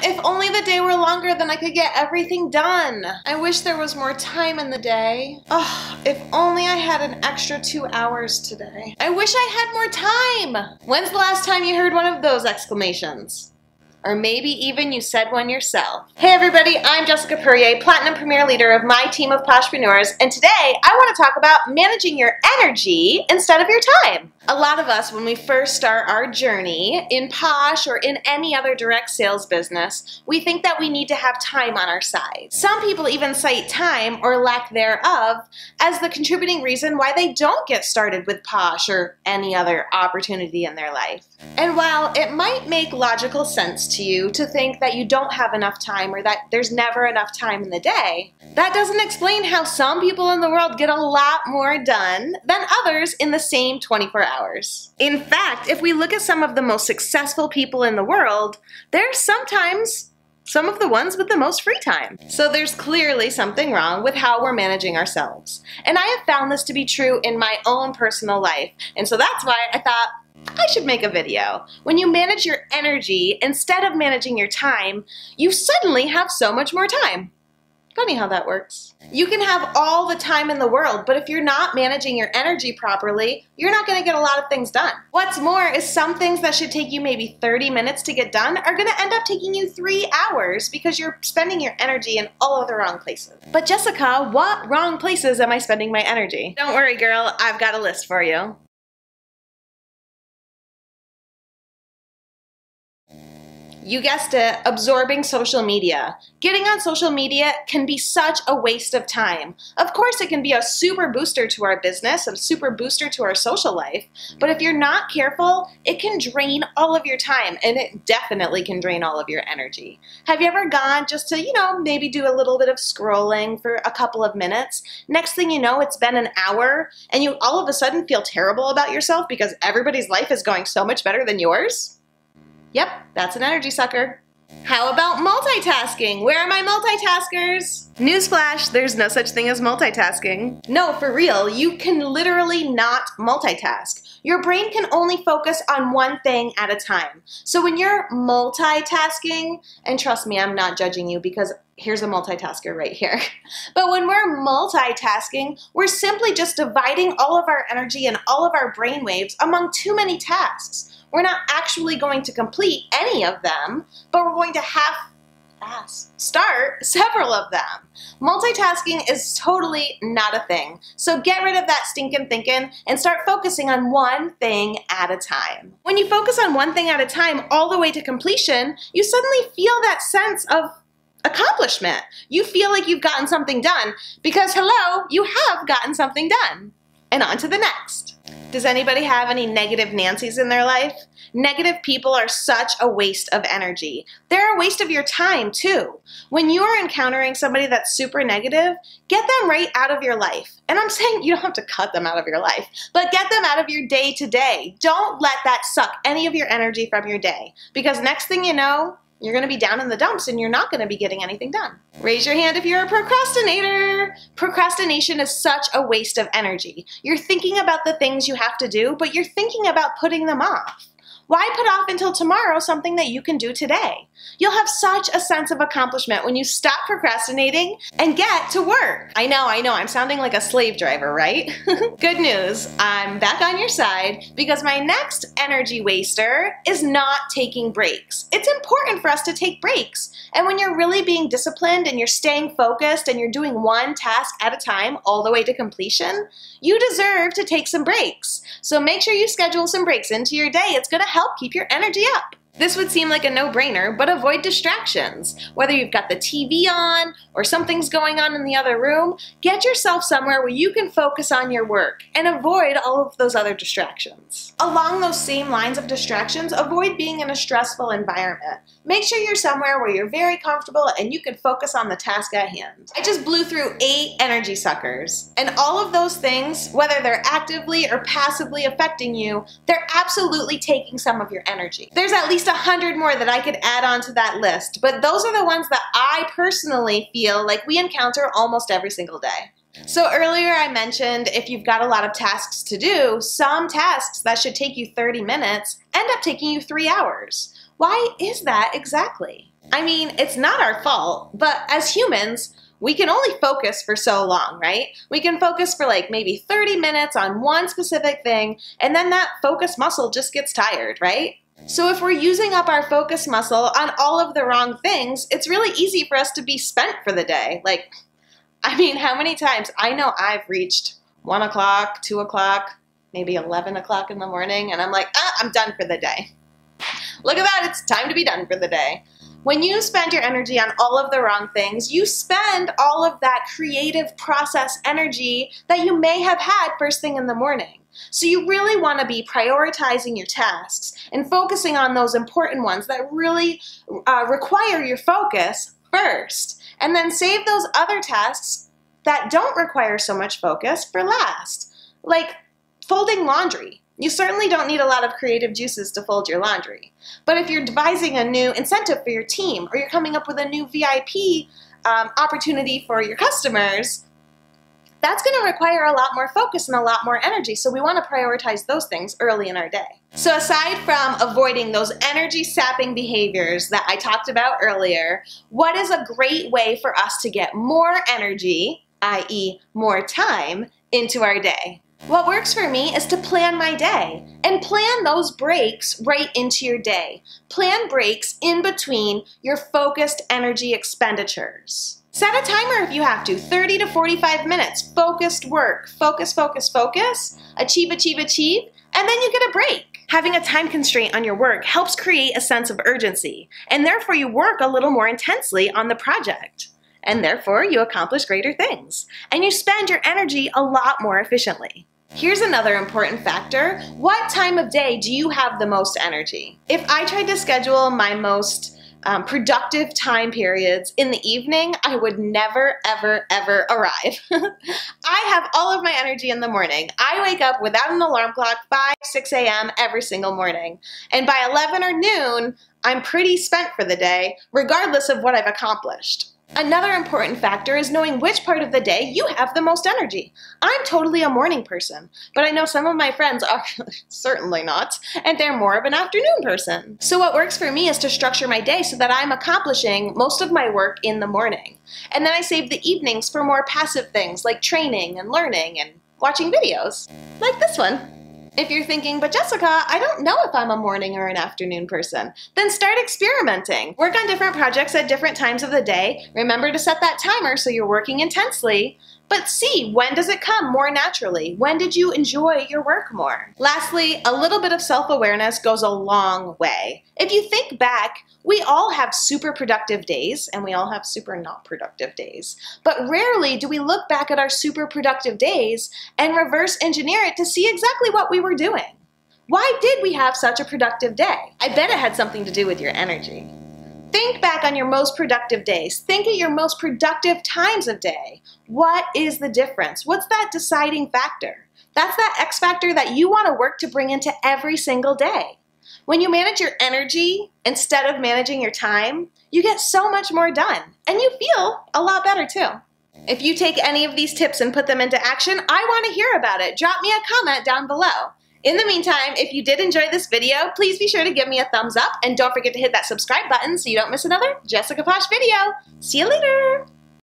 If only the day were longer, then I could get everything done. I wish there was more time in the day. Oh, if only I had an extra 2 hours today. I wish I had more time. When's the last time you heard one of those exclamations? Or maybe even you said one yourself. Hey everybody, I'm Jessica Perrier, Platinum Premier Leader of my team of Poshpreneurs, and today I want to talk about managing your energy instead of your time. A lot of us, when we first start our journey in Posh or in any other direct sales business, we think that we need to have time on our side. Some people even cite time, or lack thereof, as the contributing reason why they don't get started with Posh or any other opportunity in their life. And while it might make logical sense to you to think that you don't have enough time or that there's never enough time in the day, that doesn't explain how some people in the world get a lot more done than others in the same 24 hours. In fact, if we look at some of the most successful people in the world, they're sometimes some of the ones with the most free time. So there's clearly something wrong with how we're managing ourselves. And I have found this to be true in my own personal life. And so that's why I thought, I should make a video. When you manage your energy instead of managing your time, you suddenly have so much more time. Funny how that works. You can have all the time in the world, but if you're not managing your energy properly, you're not going to get a lot of things done. What's more is some things that should take you maybe 30 minutes to get done are going to end up taking you 3 hours because you're spending your energy in all of the wrong places. But Jessica, what wrong places am I spending my energy? Don't worry, girl, I've got a list for you. You guessed it, absorbing social media. Getting on social media can be such a waste of time. Of course, it can be a super booster to our business, a super booster to our social life, but if you're not careful, it can drain all of your time, and it definitely can drain all of your energy. Have you ever gone just to, maybe do a little bit of scrolling for a couple of minutes? Next thing you know, it's been an hour, and you all of a sudden feel terrible about yourself because everybody's life is going so much better than yours? Yep, that's an energy sucker. How about multitasking? Where are my multitaskers? Newsflash, there's no such thing as multitasking. No, for real, you can literally not multitask. Your brain can only focus on one thing at a time. So when you're multitasking, and trust me, I'm not judging you because here's a multitasker right here. But when we're multitasking, we're simply just dividing all of our energy and all of our brain waves among too many tasks. We're not actually going to complete any of them, but we're going to start several of them. Multitasking is totally not a thing. So get rid of that stinking thinking and start focusing on one thing at a time. When you focus on one thing at a time all the way to completion, you suddenly feel that sense of accomplishment. You feel like you've gotten something done because, hello, you have gotten something done. And on to the next. Does anybody have any negative Nancys in their life? Negative people are such a waste of energy. They're a waste of your time too. When you are encountering somebody that's super negative, get them right out of your life. And I'm saying you don't have to cut them out of your life, but get them out of your day to day. Don't let that suck any of your energy from your day, because next thing you know, you're going to be down in the dumps and you're not going to be getting anything done. Raise your hand if you're a procrastinator. Procrastination is such a waste of energy. You're thinking about the things you have to do, but you're thinking about putting them off. Why put off until tomorrow something that you can do today? You'll have such a sense of accomplishment when you stop procrastinating and get to work. I know, I'm sounding like a slave driver, right? Good news, I'm back on your side because my next energy waster is not taking breaks. It's important for us to take breaks. And when you're really being disciplined and you're staying focused and you're doing one task at a time all the way to completion, you deserve to take some breaks. So make sure you schedule some breaks into your day. It's going to help keep your energy up. This would seem like a no-brainer, but avoid distractions. Whether you've got the TV on or something's going on in the other room, get yourself somewhere where you can focus on your work and avoid all of those other distractions. Along those same lines of distractions, avoid being in a stressful environment. Make sure you're somewhere where you're very comfortable and you can focus on the task at hand. I just blew through 8 energy suckers, and all of those things, whether they're actively or passively affecting you, they're absolutely taking some of your energy. There's at least 100 more that I could add on to that list, but those are the ones that I personally feel like we encounter almost every single day. So earlier I mentioned if you've got a lot of tasks to do, some tasks that should take you 30 minutes end up taking you 3 hours. Why is that exactly? I mean, it's not our fault, but as humans, we can only focus for so long, right? We can focus for like maybe 30 minutes on one specific thing, and then that focus muscle just gets tired, right? So if we're using up our focus muscle on all of the wrong things, it's really easy for us to be spent for the day. Like, I mean, how many times I know I've reached 1 o'clock, 2 o'clock, maybe 11 o'clock in the morning, and I'm like, I'm done for the day. Look at that, it's time to be done for the day. When you spend your energy on all of the wrong things, you spend all of that creative process energy that you may have had first thing in the morning. So you really want to be prioritizing your tasks and focusing on those important ones that really require your focus first. And then save those other tasks that don't require so much focus for last. Like folding laundry. You certainly don't need a lot of creative juices to fold your laundry. But if you're devising a new incentive for your team, or you're coming up with a new VIP opportunity for your customers, that's going to require a lot more focus and a lot more energy. So we want to prioritize those things early in our day. So aside from avoiding those energy-sapping behaviors that I talked about earlier, what is a great way for us to get more energy, i.e. more time, into our day? What works for me is to plan my day and plan those breaks right into your day. Plan breaks in between your focused energy expenditures. Set a timer if you have to, 30 to 45 minutes, focused work, focus, focus, focus, achieve, achieve, achieve, and then you get a break. Having a time constraint on your work helps create a sense of urgency, and therefore you work a little more intensely on the project. And therefore you accomplish greater things, and you spend your energy a lot more efficiently. Here's another important factor. What time of day do you have the most energy? If I tried to schedule my most productive time periods in the evening, I would never, ever, ever arrive. I have all of my energy in the morning. I wake up without an alarm clock, 5, 6 a.m. every single morning. And by 11 or noon, I'm pretty spent for the day, regardless of what I've accomplished. Another important factor is knowing which part of the day you have the most energy. I'm totally a morning person, but I know some of my friends are certainly not, and they're more of an afternoon person. So what works for me is to structure my day so that I'm accomplishing most of my work in the morning. And then I save the evenings for more passive things like training and learning and watching videos, like this one. If you're thinking, but Jessica, I don't know if I'm a morning or an afternoon person, then start experimenting. Work on different projects at different times of the day. Remember to set that timer so you're working intensely, but see, when does it come more naturally? When did you enjoy your work more? Lastly, a little bit of self-awareness goes a long way. If you think back, we all have super productive days and we all have super not productive days. But rarely do we look back at our super productive days and reverse engineer it to see exactly what we were doing. Why did we have such a productive day? I bet it had something to do with your energy. Think back on your most productive days. Think at your most productive times of day. What is the difference? What's that deciding factor? That's that X factor that you want to work to bring into every single day. When you manage your energy instead of managing your time, you get so much more done, and you feel a lot better too. If you take any of these tips and put them into action, I want to hear about it. Drop me a comment down below. In the meantime, if you did enjoy this video, please be sure to give me a thumbs up, and don't forget to hit that subscribe button so you don't miss another Jessica Posh video. See you later!